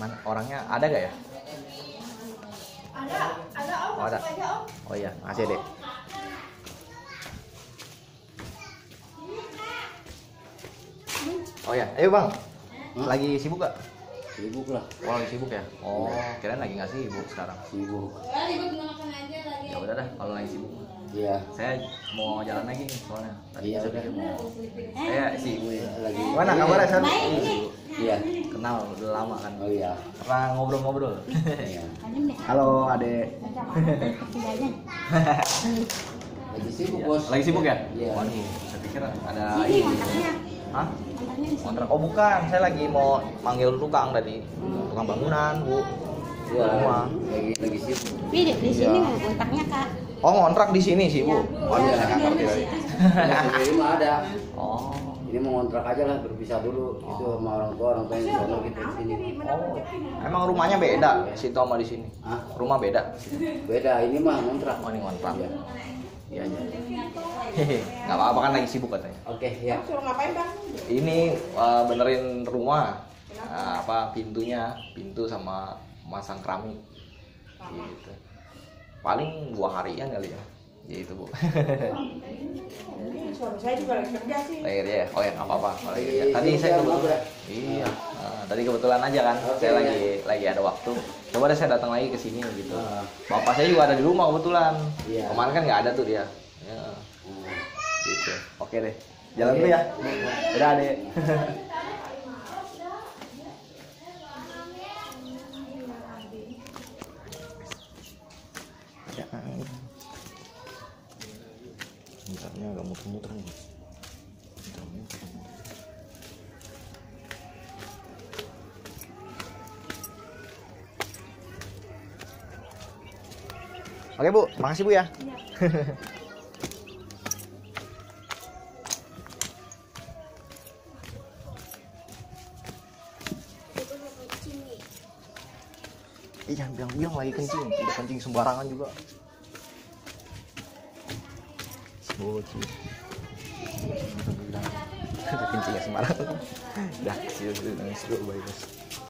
Mana orangnya ada gak ya? Ada Om. Oh, ada. Masuk aja Om. Oh iya, makasih Dek. Oh ya, ayo Bang. Lagi sibuk gak? Sibuk lah. Oh lagi sibuk ya? Oh, kirain lagi nggak sibuk sekarang. Sibuk. Ya udah dah, kalau lagi sibuk. Iya. Saya mau jalan lagi nih soalnya. Tadi Iya, saya udah. pikir mau. Saya si Ibu ya. Lagi. Gimana kabarnya San? Iya. Kenal udah lama kan. Oh iya. Pernah ngobrol-ngobrol. Iya. Halo Ade. Lagi sibuk bos. Lagi sibuk ya? Iya. Waduh, saya pikir ada ini. Hah? Kontrak? Oh bukan, saya lagi mau manggil tukang tadi. Tukang bangunan, Bu. Iya. Rumah. Lagi sibuk. Ini di sini mau kontaknya Kak. Oh ngontrak di sini sih Bu. Oh iya, saya nggak ngerti tadi. Ini mah ada. Oh. Ini mau ngontrak aja lah, berpisah dulu. Itu sama orang tua yang di sana gitu di sini. Oh. Emang rumahnya beda situ sama di sini? Hah? Rumah beda? Beda, ini mah ngontrak. Oh ini ngontrak. Iya. Iya iya. Hehe, nggak apa-apa kan lagi sibuk katanya. Oke, ya. Suruh ngapain Bang? Ini benerin rumah, pintunya, pintu sama masang keramik, gitu. Paling 2 harian kali ya, gitu Bu. Suami saya juga lagi kerja sih. Lagi kerja ya? Oh ya nggak apa-apa. Kalau lagi kerja. Iya, Tadi saya iya, kebetulan, iya. iya. Tadi kebetulan aja kan, Oke, saya iya. lagi ada waktu. Coba deh saya datang lagi ke sini gitu. Ah. Bapak saya juga ada di rumah kebetulan. Iya. Kemarin kan nggak ada tuh dia. Ya, gitu. Oke deh. Jalan dulu ya. Udah Adek. Bentarnya agak muter-muter nih. Oke Bu, makasih Bu ya. Iya, bilang lagi kencing, udah kencing sembarangan juga. Bocil. Udah kencing ya sembarangan. Dah, siu nangis dulu, bye bos.